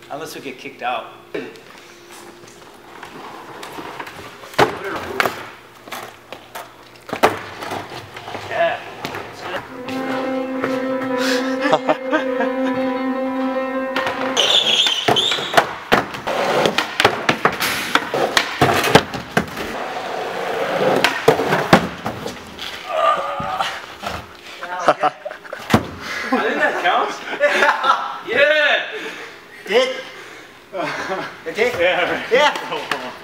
Unless we get kicked out. Yeah. I think that counts. Yeah. Did? It did? Yeah. Yeah.